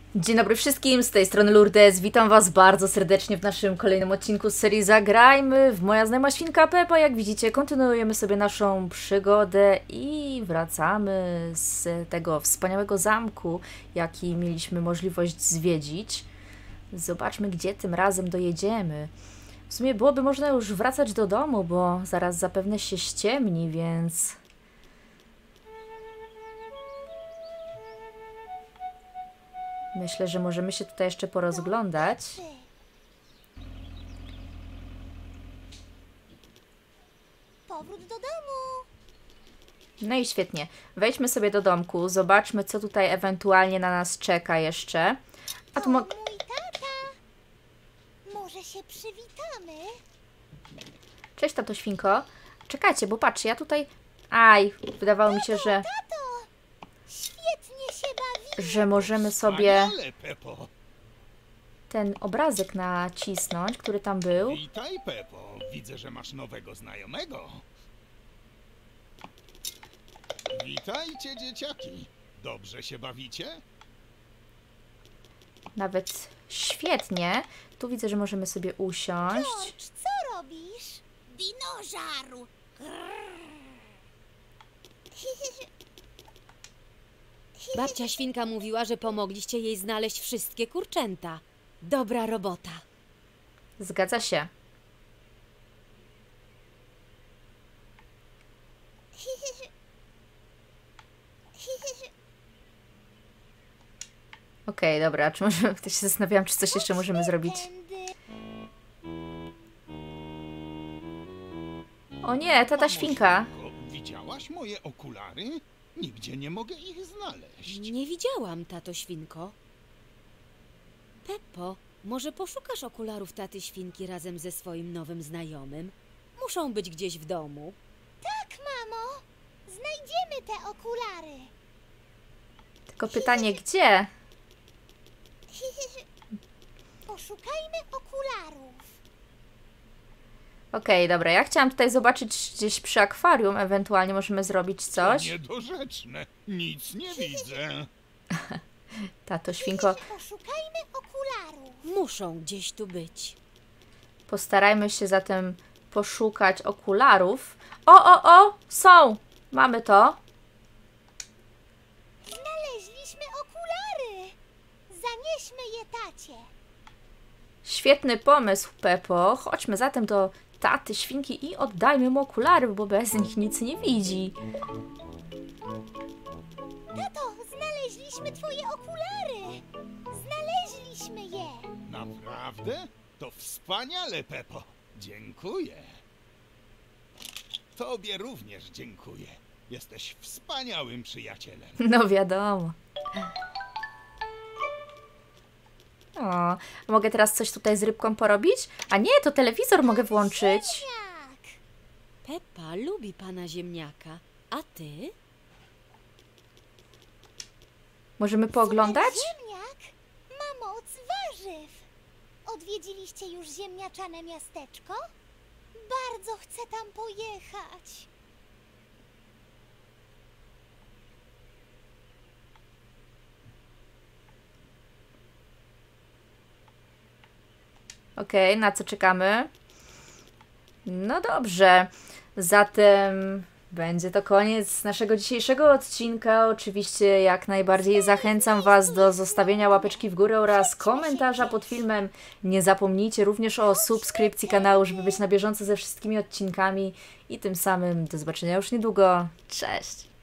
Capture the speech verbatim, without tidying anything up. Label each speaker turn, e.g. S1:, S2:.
S1: Dzień dobry wszystkim, z tej strony Lourdes. Witam was bardzo serdecznie w naszym kolejnym odcinku z serii Zagrajmy w Moja Znajoma Świnka Peppa. Jak widzicie, kontynuujemy sobie naszą przygodę i wracamy z tego wspaniałego zamku, jaki mieliśmy możliwość zwiedzić. Zobaczmy, gdzie tym razem dojedziemy. W sumie byłoby można już wracać do domu, bo zaraz zapewne się ściemni, więc... Myślę, że możemy się tutaj jeszcze porozglądać.
S2: Powrót do domu.
S1: No i świetnie. Wejdźmy sobie do domku, zobaczmy, co tutaj ewentualnie na nas czeka jeszcze. A tu mo...
S2: O, mój tata. Może się przywitamy?
S1: Cześć, tato świnko. Czekajcie, bo patrz, ja tutaj... Aj, wydawało mi się, że...
S2: Tato, świetnie się bawi.
S1: że możemy sobie
S3: Wspaniale, Peppo.
S1: ten obrazek nacisnąć, który tam był.
S3: Witaj, Peppo. Widzę, że masz nowego znajomego. Witajcie, dzieciaki. Dobrze się bawicie?
S1: Nawet świetnie. Tu widzę, że możemy sobie usiąść.
S2: George, co robisz? Dinożaru.
S4: Babcia Świnka mówiła, że pomogliście jej znaleźć wszystkie kurczęta. Dobra robota.
S1: Zgadza się. Okej, dobra, czy możemy... To się zastanawiałam, czy coś jeszcze możemy zrobić.
S2: Tędy.
S1: O nie, tata świnka.
S3: Świnko, widziałaś moje okulary? Nigdzie nie mogę ich znaleźć.
S4: Nie widziałam, tato Świnko. Peppo, może poszukasz okularów taty Świnki razem ze swoim nowym znajomym? Muszą być gdzieś w domu.
S2: Tak, mamo. Znajdziemy te okulary.
S1: Tylko pytanie, gdzie?
S2: Poszukajmy okularów.
S1: Okej, dobra, ja chciałam tutaj zobaczyć gdzieś przy akwarium, ewentualnie możemy zrobić coś.
S3: Niedorzeczne. Nic nie widzę.
S1: Tato świnko,
S2: Poszukajmy okularów.
S4: Muszą gdzieś tu być.
S1: postarajmy się zatem poszukać okularów. O, o, o! Są! Mamy to.
S2: Znaleźliśmy okulary. Zanieśmy je tacie.
S1: Świetny pomysł, Peppo. Chodźmy zatem do taty świnki i oddajmy mu okulary, bo bez nich nic nie widzi.
S2: Tato, znaleźliśmy twoje okulary. Znaleźliśmy je.
S3: Naprawdę? To wspaniale, Peppo. Dziękuję. Tobie również dziękuję. Jesteś wspaniałym przyjacielem.
S1: No wiadomo. O, mogę teraz coś tutaj z rybką porobić? A nie, to telewizor mogę włączyć.
S2: Tak.
S4: Peppa lubi pana ziemniaka. A ty?
S1: Możemy pooglądać?
S2: Ziemniak ma moc warzyw. Odwiedziliście już ziemniaczane miasteczko? Bardzo chcę tam pojechać.
S1: Okej, na co czekamy? No dobrze. Zatem będzie to koniec naszego dzisiejszego odcinka. Oczywiście jak najbardziej zachęcam was do zostawienia łapeczki w górę oraz komentarza pod filmem. Nie zapomnijcie również o subskrypcji kanału, żeby być na bieżąco ze wszystkimi odcinkami. I tym samym do zobaczenia już niedługo. Cześć!